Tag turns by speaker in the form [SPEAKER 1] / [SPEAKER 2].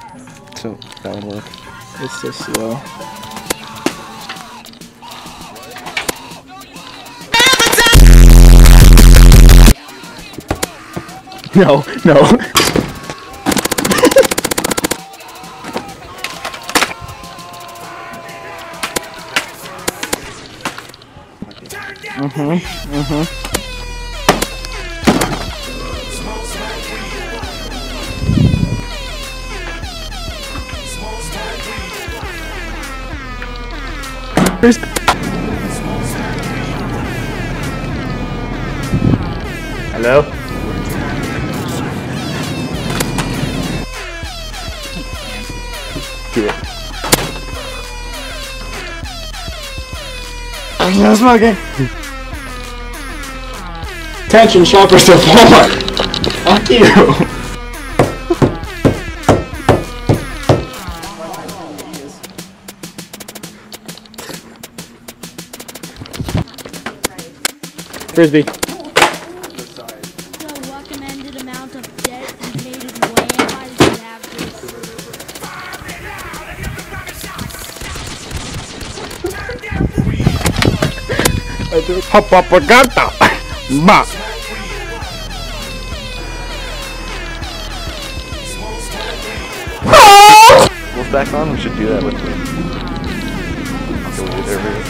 [SPEAKER 1] So that would work.
[SPEAKER 2] It's so slow. No, no. Hello? Do it. I'm not smoking. Attention shoppers of Walmart. Fuck you. Frisbee.
[SPEAKER 3] The recommended amount of debt contained in land by the
[SPEAKER 1] Papagata. Ma. Wolf back on. We should do that with me. Okay, we'll do it every.